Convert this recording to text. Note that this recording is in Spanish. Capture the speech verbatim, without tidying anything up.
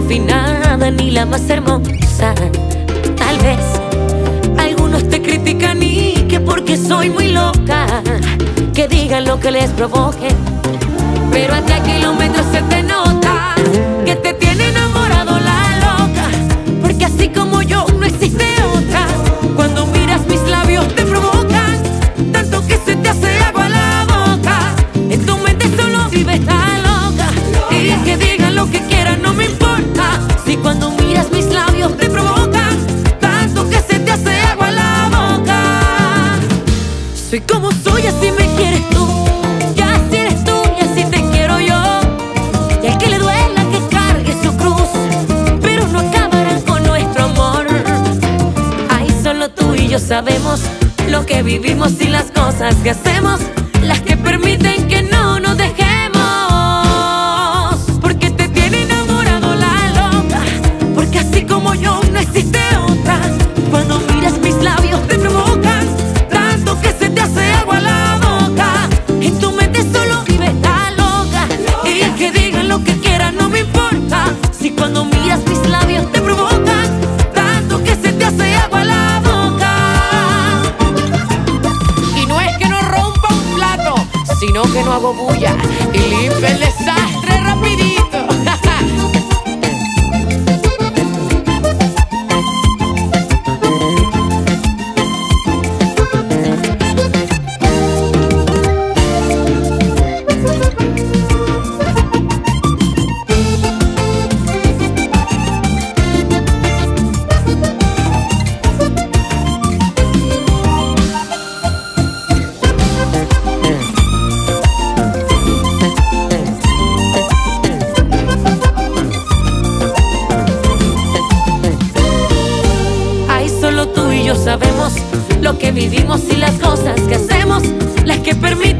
refinada ni la más hermosa. Tal vez algunos te critican y que porque soy muy loca, que digan lo que les provoque, pero a ti a kilómetros se te nota que te tiene enamorado la loca, porque así como yo no existe otra. Cuando miras mis labios te provocan tanto que se te hace agua la boca. En tu mente solo vive esta loca, y que digan lo que quieran no me importa. Si cuando miras mis labios te provocan tanto que se te hace agua la boca. Soy como soy, así me quieres tú, y así eres tú, y así te quiero yo. Y al que le duela que cargue su cruz, pero no acabarán con nuestro amor. Ahí solo tú y yo sabemos lo que vivimos y las cosas que hacemos, las que permiten que no nos dejemos. Porque te tiene enamorado la loca, porque así como yo no existe otra. Cuando miras mis labios te provocan tanto que se te hace agua la boca. En tu mente solo vive esta loca, y que digan lo que quieran no me importa. Si cuando miras mis labios te provocan tanto que se te hace agua la boca. Y no es que no rompa un plato, sino que no hago bulla y limpio el desastre rapidito. Sabemos lo que vivimos y las cosas que hacemos, las que permiten